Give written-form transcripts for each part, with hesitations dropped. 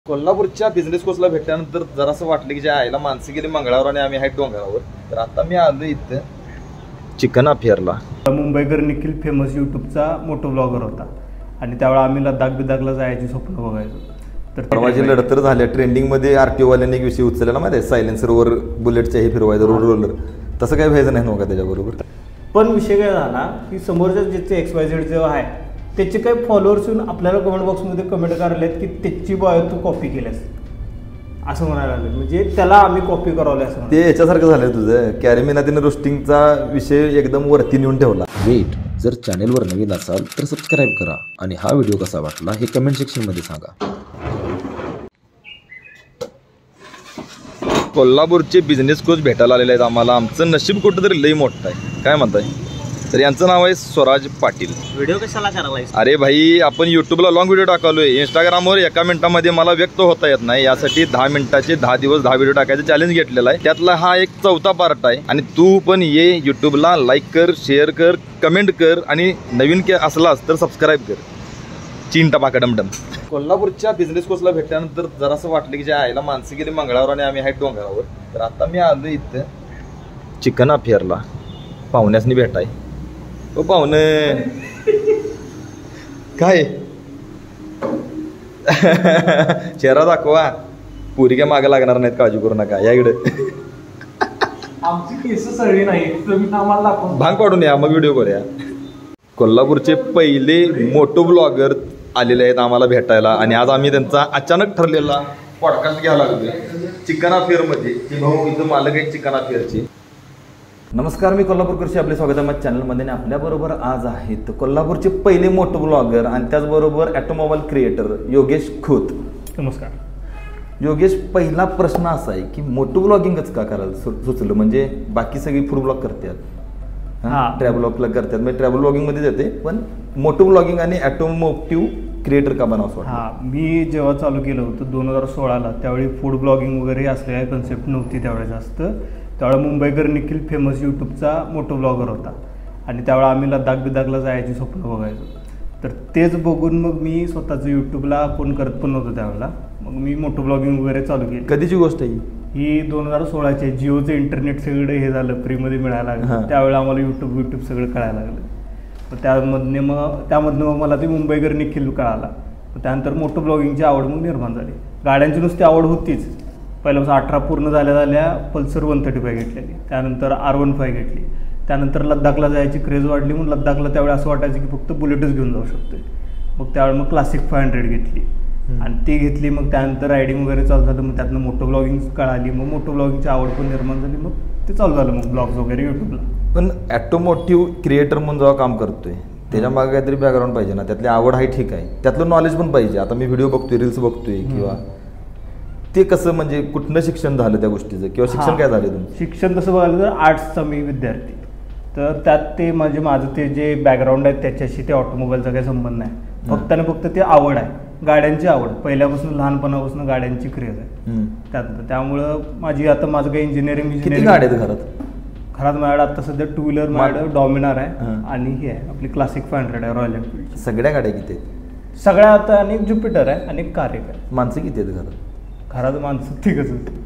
कोल्हापूरच्या बिझनेस कोर्सला भेटल्यानंतर जरासं वाटलं की जे आईला माणसं गेली मंगळावर आणि आम्ही आहेत डोंगरावर. तर आता मी आलो इथं चिकन अफेअरला. मुंबईकर निखिल फेमस यूट्यूबचा मोठो ब्लॉगर होता आणि त्यावेळेला आम्ही लद्दाख बिदाखला जायची स्वप्न बघायचो. तर परवाची लढत तर झाल्या ट्रेंडिंगमध्ये आरटीओवाल्यांनी एक विषय उचलला माहिती आहे, सायलेन्सरवर बुलेटच्या हे फिरवायचं रोड रोलर. तसं काही व्हायचं नाही नव्हतं त्याच्याबरोबर. पण विषय काय झाला की समोरच्या ज्याचे XYZ जेव्हा आहे त्याचे काही फॉलोअर्स येऊन आपल्याला कमेंट बॉक्समध्ये कमेंट करायला की त्याची बायो तू कॉपी केल्यास असं म्हणायला लागलं. म्हणजे त्याला आम्ही कॉपी करावलं असं. ते याच्यासारखं झालं तुझं कॅरेमिना तिने रोस्टिंगचा विषय एकदम वरती नेऊन ठेवला. वेट, जर चॅनेलवर नवीन असाल तर सबस्क्राईब करा आणि हा व्हिडिओ कसा वाटला हे कमेंट सेक्शनमध्ये सांगा. कोल्हापूरचे बिझनेस कोच भेटायला आलेले आहेत आम्हाला. आमचं नशीब कुठं तरी लई मोठं आहे. काय म्हणताय? तर यांचं नाव आहे स्वराज पाटील. व्हिडिओ कशाला करायला? अरे भाई, आपण यूट्यूबला लॉंग व्हिडिओ टाकालोय. इंस्टाग्रामवर 1 मिनिटामध्ये मला व्यक्त होता येत नाही, यासाठी 10 मिनिटाचे 10 दिवस 10 व्हिडिओ टाकायचं चॅलेंज घेतलेला आहे. त्यातला हा एक 4था पार्ट आहे. आणि तू पण ये यूट्यूबला, लाईक कर, शेअर कर, कमेंट कर आणि नवीन असलास तर सबस्क्राईब कर. चीन टपा कडमडम. कोल्हापूरच्या बिझनेस कोर्सला भेटल्यानंतर जरासं वाटलं की जे आईला माणसं गेली मंगळावर आणि आम्ही आहेत डोंगरावर. तर आता मी आलो इथं चिकन अफेअरला पाहुण्यासनी भेटाय. ओ पाहुणे काय चेहरा दाखवा. पुरी काय मागे लागणार नाहीत, काळजी करू नका. या इकडे आमची केस सगळी नाही, तुम्ही आम्हाला दाखवा. भांग पाडून या, मग व्हिडिओ करूया. कोल्हापूरचे पहिले मोठो ब्लॉगर आलेले आहेत आम्हाला भेटायला आणि आज आम्ही त्यांचा अचानक ठरलेला पॉडकास्ट घ्यायला लागलोय चिकन अफेअरमध्ये. की भाऊ इथं मालक आहेत चिकन अफेअरची. नमस्कार, मी कोल्हापूरकरशी आपले स्वागत आहे माझ्या चॅनलमध्ये. आणि आपल्याबरोबर आज आहेत कोल्हापूरचे पहिले मोठो ब्लॉगर आणि त्याचबरोबर ऑटोमोबाईल क्रिएटर योगेश खोत. नमस्कार योगेश, पहिला प्रश्न असा आहे की मोटो ब्लॉगिंगच का करायला सुचलं? म्हणजे बाकी सगळी फूड ब्लॉग करतात, ट्रॅव्हल ब्लॉगला करतात, म्हणजे ट्रॅव्हल ब्लॉगिंगमध्ये जाते, पण मोटो ब्लॉगिंग आणि ऑटोमोटिव्ह क्रिएटर का बनावं असं? हां, मी जेव्हा चालू केलं होतं 2016ला, त्यावेळी फूड ब्लॉगिंग वगैरे असलेली कन्सेप्ट नव्हती त्यावेळेस जास्त. त्यावेळेला मुंबईकर निखिल फेमस यूट्यूबचा मोठो ब्लॉगर होता आणि त्यावेळेला आम्ही लद्दाख बिदाखला जायची स्वप्न बघायचो. तर तेच बघून मग मी स्वतःचं यूट्यूबला कोण करत पण नव्हतं त्यावेळेला, मग मी मोठो ब्लॉगिंग वगैरे चालू केली. कधीची गोष्ट आहे ही? 2016ची. जिओचं इंटरनेट सगळं हे झालं, फ्रीमध्ये मिळायला लागलं. त्यावेळेला आम्हाला यूट्यूब सगळं कळायला लागलं. त्यामधनं मग मला ते मुंबईकर निखिल कळाला. त्यानंतर मोठो ब्लॉगिंगची आवड मग निर्माण झाली. गाड्यांची नुसती आवड होतीच. पहिल्यापासून 18 पूर्ण झाल्या पल्सर 135 घेतलेली, त्यानंतर R15 घेतली. त्यानंतर लद्दाखला जायची क्रेज वाढली, म्हणून लद्दाखला त्यावेळी असं वाटायचं की फक्त बुलेटच घेऊन जाऊ शकतोय. मग त्यावेळी मग क्लासिक 500 घेतली आणि ती घेतली. मग त्यानंतर रायडिंग वगैरे चालू झालं. मग त्यातनं मोठो ब्लॉगिंग कळाली. मग मोठो ब्लॉगिंगची आवड पण निर्माण झाली. मग ते चालू झालं मग ब्लॉग्स वगैरे यूट्यूबला. पण ऑटोमोटिव्ह क्रिएटर म्हणून जेव्हा काम करतोय त्याच्या मागे काहीतरी बॅकग्राऊंड पाहिजे ना. त्यातली आवड आहे, ठीक आहे, त्यातलं नॉलेज पण पाहिजे. आता मी व्हिडिओ बघतोय, रील्स बघतोय, किंवा ते कसं, म्हणजे कुठनं शिक्षण झालं त्या गोष्टीचं, किंवा शिक्षण काय झालं तुमचं? शिक्षण तसं बघायला तर आर्ट्सचा मी विद्यार्थी. तर त्यात ते म्हणजे माझं ते जे बॅकग्राऊंड आहे त्याच्याशी ते ऑटोमोबाईलचा काही संबंध नाही. फक्त आणि फक्त ते आवड आहे, गाड्यांची आवड. पहिल्यापासून लहानपणापासून गाड्यांची क्रेज आहे त्यात. त्यामुळं माझं काही इंजिनिअरिंग गाड्या आहेत घरात? घरात माझ्याकडे आता सध्या 2 व्हीलर माझ्याकडे डॉमिनार आहे आणि ही आहे आपली क्लासिक 500 आहे, रॉयल एनफील्ड. सगळ्या गाड्या किती आहेत? सगळ्या आता. आणि ज्युपिटर आहे आणि कार एक आहे. माणसं किती आहेत घरात? घरात माणसं तिघच.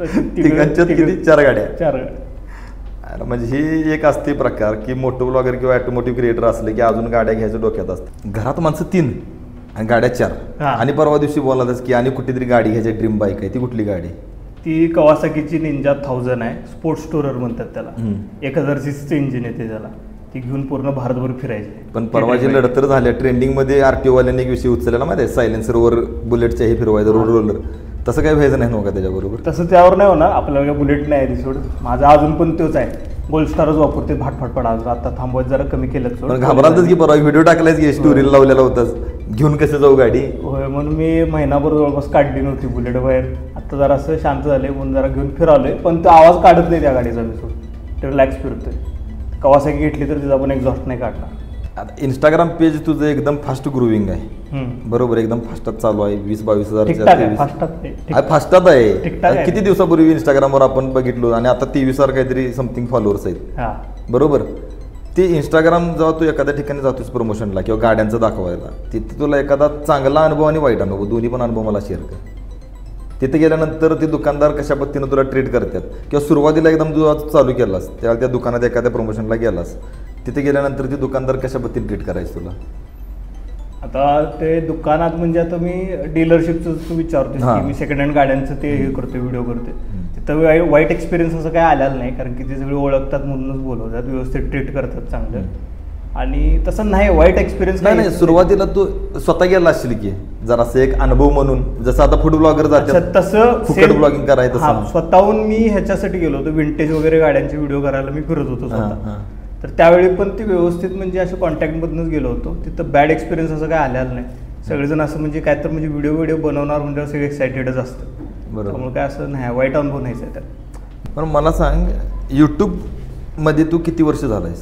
किती? 4 गाड्या. 4 गाड्या. म्हणजे ही एक असते प्रकार की मोठो ब्लॉगर किंवा ऑटोमोटिव्ह क्रिएटर असले की अजून गाड्या घ्यायचं डोक्यात असतं. घरात माणसं 3 आणि गाड्या 4. आणि परवा दिवशी बोलातच की आणि कुठली तरी गाडी घ्यायची ड्रीम बाईक आहे. ती कुठली गाडी? ती कवासाकीची निंजा 1000 आहे. स्पोर्ट्स टुरर म्हणतात त्याला. 1000 सीसीचं इंजिन येते त्याला. ती घेऊन पूर्ण भारतभर फिरायचे. पण परवाची लढत तर झाल्या ट्रेंडिंगमध्ये आरटीओवाल्यांनी एक विषय उचलला माहिती आहे, सायलेन्सरवर बुलेटच्या हे फिरवायचं रोड रोलर. तसं काही व्हायचं नाही नव्हतं त्याच्याबरोबर? तसं त्यावर नाही होणार. आपल्याला बुलेट नाही आहे सोड. माझा अजून पण तोच आहे, गोल्ड स्टारच वापरते. भाटफाट पडा. आता थांबवायचं जरा कमी केलं सोड. घाबरातच की परवा व्हिडिओ टाकलायच की स्टोरीला लावलेला होताच, घेऊन कसं जाऊ गाडी. होय, म्हणून मी महिनाभर जवळपास काढली नव्हती बुलेट बाहेर. आता जरा असं शांत झाले म्हणून जरा घेऊन फिरवले. पण तो आवाज काढत नाही त्या गाडीचा मी सोड. ते रिलॅक्स फिरतोय. कवासाकी घेतली तर तिचा पण एक्झॉस्ट नाही काढणार. आता इंस्टाग्राम पेज तुझं एकदम फास्ट ग्रोविंग आहे, बरोबर? एकदम फास्टात चालू आहे. 20-22 हजार फास्टात आहे. किती दिवसापूर्वी इंस्टाग्रामवर आपण बघितलो आणि आता 23,000 काहीतरी समथिंग फॉलोअर्स आहेत, बरोबर? ते इंस्टाग्राम जेव्हा तू एखाद्या ठिकाणी जातोस प्रमोशनला किंवा गाड्यांचं दाखवायला, तिथे तुला एखादा चांगला अनुभव आणि वाईट अनुभव दोन्ही पण अनुभव मला शेअर कर. तिथे गेल्यानंतर ते दुकानदार कशा पद्धतीनं तुला ट्रीट करतात, किंवा सुरुवातीला एकदम तू चालू केलास त्यावेळेला त्या दुकानात एखाद्या प्रमोशनला गेलास, तिथे गेल्यानंतर ते दुकानदार कशा पद्धतीने ट्रीट करायचं तुला? आता ते दुकानात म्हणजे आता मी डीलरशिपचं तू विचारतोय की मी सेकंड हँड गाड्यांचं ते हे करतोय, व्हिडिओ करतोय, तिथं वाईट एक्सपिरियन्स असं काय आलेलं नाही, कारण की ते सगळे ओळखतात म्हणूनच बोलवतात, व्यवस्थित ट्रीट करतात चांगलं. आणि तसं नाही वाईट एक्सपिरियन्स नाही. सुरुवातीला तू स्वतः गेला असशील की जरासं एक अनुभव म्हणून, जसं आता फूड ब्लॉगर जातात तसं फुकट ब्लॉगिंग करायचं, स्वतःहून मी ह्याच्यासाठी गेलो होतो, विंटेज वगैरे गाड्यांचे व्हिडिओ करायला मी फिरत होतो स्वतः. तर त्यावेळी पण ते व्यवस्थित म्हणजे असं कॉन्टॅक्टमधूनच गेलो होतो, तिथं बॅड एक्सपिरियन्स असं काय आलेलं नाही. सगळेजण असं म्हणजे काय तर म्हणजे व्हिडिओ बनवणार म्हणजे सगळे एक्सायटेडच असतं, बरोबर. त्यामुळे काय असं नाही वाईट अनुभव नाहीच आहे त्यात. पण मला सांग, यूट्यूब मध्ये तू किती वर्ष झालायस?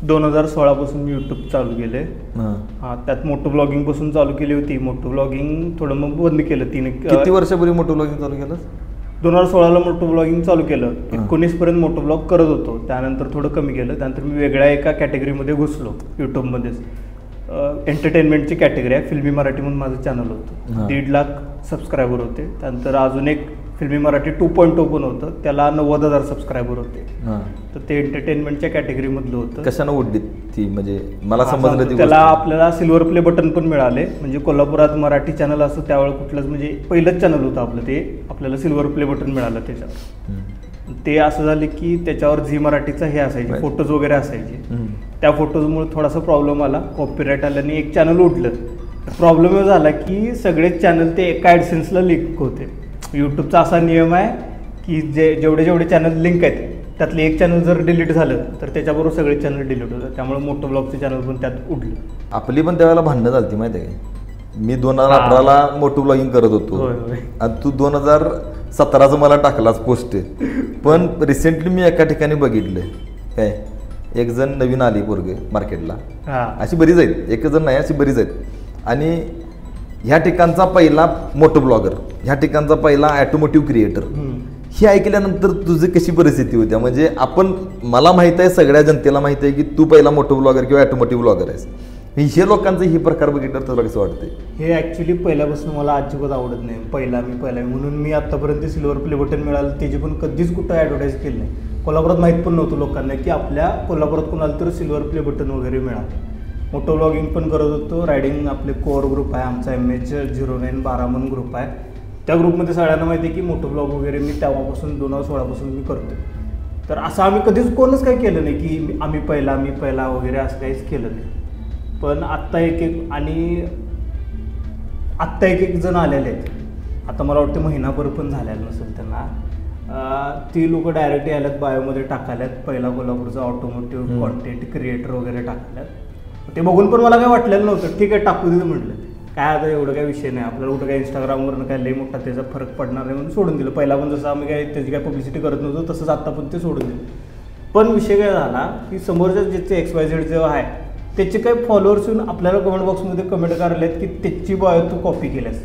2016 पासून मी यूट्यूब चालू केले. हा, त्यात मोटो ब्लॉगिंग पासून चालू केली होती. मोटो ब्लॉगिंग थोडं मग बंद केलं. किती वर्षापूर्वी मोटो ब्लॉगिंग चालू केलं? 2016ला मोटो ब्लॉगिंग चालू केलं. 19 पर्यंत मोटो ब्लॉग करत होतो. त्यानंतर थोडं कमी केलं. त्यानंतर मी वेगळ्या एका कॅटेगरीमध्ये घुसलो यूट्यूबमध्येच. एंटरटेनमेंटची कॅटेगरी आहे. फिल्मी मराठी म्हणून माझं चॅनल होतं. 1.5 लाख सबस्क्रायबर होते. त्यानंतर अजून एक फिल्मी मराठी 2.0 पण होतं, त्याला 90,000 सबस्क्रायबर होते. तर ते एंटरटेनमेंटच्या कॅटेगरीमधलं होतं. कशानं उडली ती? म्हणजे मला समजलं ती त्याला आपल्याला सिल्वर प्ले बटन पण मिळाले. म्हणजे कोल्हापुरात मराठी चॅनल असं त्यावेळेला कुठलंच म्हणजे पहिलंच चॅनल होतं आपलं, ते आपल्याला सिल्वर प्ले बटन मिळालं त्याच्यावर. ते असं झालं की त्याच्यावर झी मराठीचा हे असायचे, फोटोज वगैरे असायचे. त्या फोटोजमुळे थोडासा प्रॉब्लेम आला, कॉपीराईट आल्याने एक चॅनल उडलं. प्रॉब्लेम झाला की सगळेच चॅनल ते एका ॲडसेन्सला लिंक होते. यूट्यूबचा असा नियम आहे की जेवढे चॅनल लिंक आहेत त्यातले एक चॅनल जर डिलीट झालं तर त्याच्याबरोबर सगळे चॅनल डिलीट होतं. त्यामुळे मोटो ब्लॉगचे चॅनल पण त्यात उडलं. आपली पण त्यावेळेला भांडणं झाली माहिती आहे का? मी 2018ला मोटो ब्लॉगिंग करत होतो आणि तू 2017चं मला टाकलास पोस्ट. पण रिसेंटली मी एका ठिकाणी बघितलं काय, एक जण नवीन आली पोरगे मार्केटला, अशी बरीच आहेत, एक जण नाही अशी बरीच आहेत. आणि ह्या ठिकाणचा पहिला मोटो ब्लॉगर, ह्या ठिकाणचा पहिला ऑटोमोटिव्ह क्रिएटर, हे ऐकल्यानंतर तुझी कशी परिस्थिती होती? म्हणजे मला माहित आहे, सगळ्या जनतेला माहित आहे की तू पहिला मोटो ब्लॉगर किंवा ऑटोमोटिव्ह ब्लॉगर आहेस. हे लोकांचं हे प्रकार बघितलं तुला कसं वाटतंय? हे ऍक्च्युली पहिल्यापासून मला अजिबात आवडत नाही. पहिला म्हणून मी आतापर्यंत सिल्वर प्ले बटन मिळालं त्याची पण कधीच कुठं ॲडव्हर्टाईज केली नाही. कोल्हापुरात माहीत पण नव्हतं लोकांना की आपल्या कोल्हापुरात कोणाला तर सिल्वर प्ले बटन वगैरे मिळालं. मोटो ब्लॉगिंग पण करत होतो. रायडिंग आपले कोअर ग्रुप आहे आमचा, MH0912 म्हणून ग्रुप आहे. त्या ग्रुपमध्ये सगळ्यांना माहिती आहे की मोटो ब्लॉग वगैरे मी तेव्हापासून 2016 पासून मी करतो. तर असं आम्ही कधीच कोणच काही केलं नाही की मी पहिला वगैरे असं काहीच केलं नाही. पण आत्ता एक जण आलेले आहेत. आता मला वाटतं महिनाभर पण झालेलं नसेल त्यांना. ती लोक डायरेक्ट आल्यात बायोमध्ये टाकाल्यात पहिला कोल्हापूरचा ऑटोमोटिव्ह कॉन्टेंट क्रिएटर वगैरे टाकल्यात. ते बघून पण मला काय वाटलेलं नव्हतं. ठीक आहे, टाकू दे म्हटलं, काय आता एवढं काय विषय नाही, आपल्याला कुठं काय इंस्टाग्रामवरनं काय लई मोठा त्याचा फरक पडणार नाही म्हणून सोडून दिलं. पहिला पण जसं आम्ही काय त्याची काय पब्लिसिटी करत नव्हतो तसंच आत्ता पण ते सोडून दिलं. पण विषय काय झाला की समोरच्या ज्याचे XYZ जेव्हा आहे त्याचे काही फॉलोअर्स येऊन आपल्याला कमेंट बॉक्समध्ये कमेंट करायला की त्याची बायो तू कॉपी केल्यास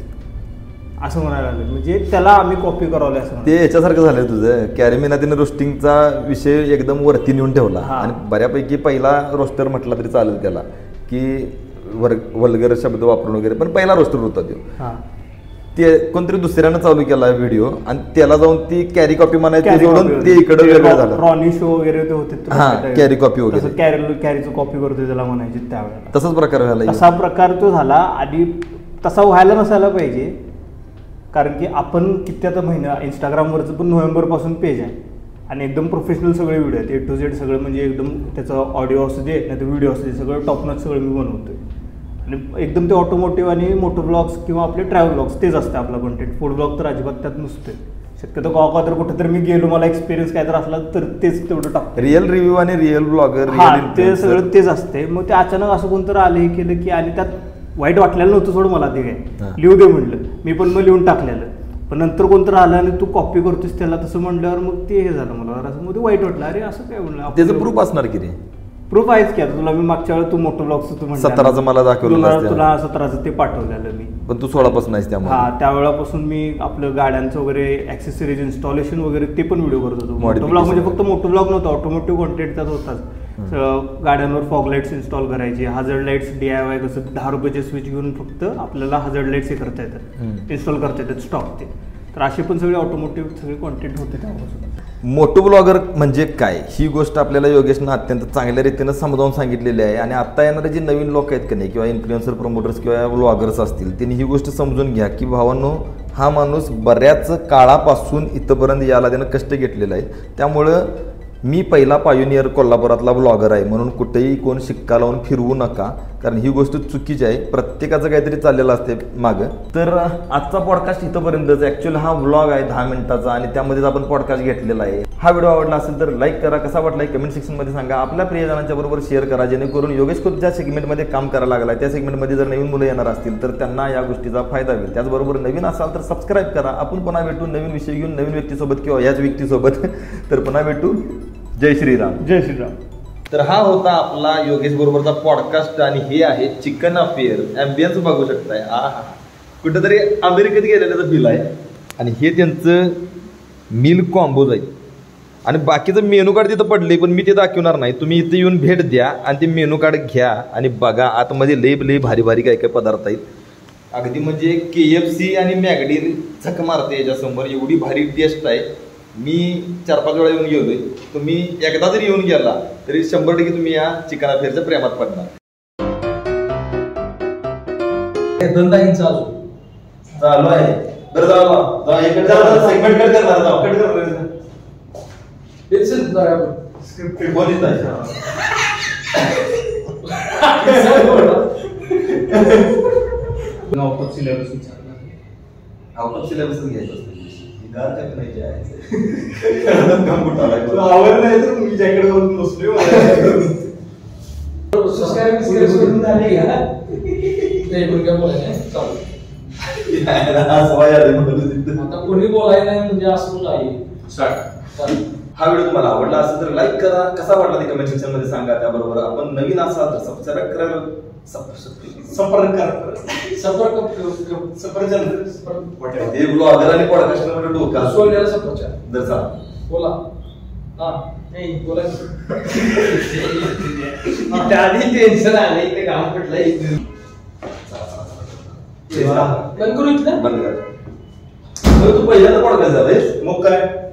असं म्हणायला लागलं. म्हणजे त्याला आम्ही कॉपी करावलं असं. ते याच्यासारखं झालं तुझं. कॅरेमिना तिने रोस्टिंगचा विषय एकदम वरती नेऊन ठेवला आणि बऱ्यापैकी पहिला रोस्टर म्हटला तरी चालेल त्याला, की वल्गर शब्द वापरून वगैरे, पण पहिला रोस्टर होता तो. ते कोणतरी दुसऱ्यानं चालू केला व्हिडिओ आणि त्याला जाऊन ती कॅरी कॉपी म्हणायची, ते इकडे वेगळं झालं. रॉनी शो वगैरे होते, कॅरी कॉपी वगैरे, कॅरीचं कॉपी करतोय त्याला म्हणायचे त्यावेळेला. तसाच प्रकार झाला. तसा प्रकार तो झाला आणि तसा व्हायला नसायला पाहिजे. कारण की आपण किती आता महिना इंस्टाग्रामवरचं पण नोव्हेंबरपासून पेज आहे आणि एकदम प्रोफेशनल सगळे व्हिडिओ आहेत, A to Z सगळं. म्हणजे एकदम त्याचं ऑडिओ असू दे नाही तर व्हिडिओ असू दे, सगळं टॉपनच सगळं मी बनवतोय. आणि एकदम ते ऑटोमोटिव्ह आणि मोटो ब्लॉग्स किंवा आपले ट्रॅव्हल ब्लॉग्स तेच असतं आपला कंटेंट. फूड ब्लॉग तर अजिबात त्यात नसतोय. शक्यतो का तर कुठं तर मी गेलो, मला एक्सपिरियन्स काय तर असला तर तेच तेवढं टाकतो. रिअल रिव्ह्यू आणि रिअल ब्लॉगर ते सगळं तेच असते. मग ते अचानक असं कोणतं आलं हे केलं की, आणि त्यात वाईट वाटलेलं नव्हतं सोड मला. ते काय लिहू दे म्हटलं मी, पण मग लिहून टाकलेलं. पण नंतर कोणतं आलं आणि तू कॉपी करतोस त्याला तसं म्हटल्यावर मग ते हे झालं मला असं मध्ये वाईट वाटलं. अरे असं काय म्हणलं, त्याचं प्रूफ असणार की रे? प्रूफ आहेच की. आता तुला मी मागच्या वेळेला तू मोटो ब्लॉगचं तू म्हणलं 17चं मला दाखवलं, तुला 17चं ते पाठवलेलं मी. पण तू 16 पासून आहेस त्यामुळे. त्यावेळेपासून मी आपलं गाड्यांचं वगैरे ॲक्सेसरीज इन्स्टॉलेशन वगैरे ते पण व्हिडिओ करत होतो. मोटो ब्लॉग म्हणजे फक्त मोटो ब्लॉग नव्हता, ऑटोमोटिव्ह कॉन्टेंट त्यात होताच. गाड्यांवर फॉग लाईट्स इन्स्टॉल करायचे, हजर्ड लाईट्स DIY कसं 10 रुपयाचे स्विच घेऊन फक्त आपल्याला हजर्ड लाईट्स हे करता येतात, इन्स्टॉल करता येतात स्टॉक ते. तर असे पण सगळे ऑटोमोटिव्ह सगळे कॉन्टेंट होते त्यापासून. मोटो ब्लॉगर म्हणजे काय ही गोष्ट आपल्याला योगेशनं अत्यंत चांगल्या रीतीनं समजावून सांगितलेली आहे. आणि आता येणारे जे नवीन लोक आहेत की नाही किंवा इन्फ्लुएन्सर प्रमोटर्स किंवा ब्लॉगर्स असतील त्यांनी ही गोष्ट समजून घ्या की भावांनो हा माणूस बऱ्याच काळापासून इथंपर्यंत यायला त्यानं कष्ट घेतलेलं आहे. त्यामुळं मी पहिला पायोनियर कोल्हापुरातला ब्लॉगर आहे म्हणून कुठेही कोण शिक्का लावून फिरवू नका, कारण ही गोष्ट चुकीची आहे. प्रत्येकाचं काहीतरी चाललेलं असते मागं. तर आजचा पॉडकास्ट इथंपर्यंतच. ॲक्च्युअली हा ब्लॉग आहे 10 मिनिटाचा आणि त्यामध्येच आपण पॉडकास्ट घेतलेला आहे. हा व्हिडिओ आवडला असेल तर लाईक करा, कसा वाटला कमेंट सेक्शनमध्ये सांगा, आपल्या प्रियजनांच्या बरोबर शेअर करा, जेणेकरून योगेश खुर्द ज्या सेगमेंटमध्ये काम करायला लागला आहे त्या सेगमेंटमध्ये जर नवीन मुलं येणार असतील तर त्यांना या गोष्टीचा फायदा होईल. त्याचबरोबर नवीन असाल तर सबस्क्राईब करा. आपण पुन्हा भेटू नवीन विषय घेऊन नवीन व्यक्तीसोबत किंवा याच व्यक्तीसोबत. तर पुन्हा भेटू. जय श्रीराम. जय श्रीराम. तर हा होता आपला योगेश बरोबरचा पॉडकास्ट आणि हे आहे चिकन अफेअर. ॲम्बियन्स बघू शकताय. कुठेतरी अमेरिकेत गेलेल्याचं फील आहे. आणि हे त्यांचं मिल कॉम्बोज आहे. आणि बाकीचं मेनू कार्ड तिथं पडले पण मी ते दाखवणार नाही. तुम्ही इथं येऊन भेट द्या आणि ते मेनू कार्ड घ्या आणि बघा आतमध्ये लई भारी भारी काय काय पदार्थ आहेत. अगदी म्हणजे KFC आणि मॅगडी झक मारते याच्यासमोर. एवढी भारी टेस्ट आहे. मी 4-5 वेळा येऊन गेलोय. तुम्ही एकदा जरी येऊन गेला तरी 100% तुम्ही या चिकन अफेअरच्या प्रेमात पडणार. चालू आहे. बरं सेगमेंट कट करणार. Out of syllabus out of syllabus घ्यायचं असतं. कोणी बोलाय नाही म्हणजे असं आहे. हा व्हिडिओ तुम्हाला आवडला असेल तर लाईक करा, कसा वाटला ते कमेंट सेक्शन मध्ये सांगा. त्याबरोबर आपण नवीन असाल तर सबस्क्राईब करा. हे ब्लॉगर आणि पॉडकास्ट मध्ये डोका बोला. बोला. टेन्शन आलं इथे काम कुठलंय बंद करू इथलं. बंद कर. तू पहिल्यांदा पॉडकास्ट झालंय मग काय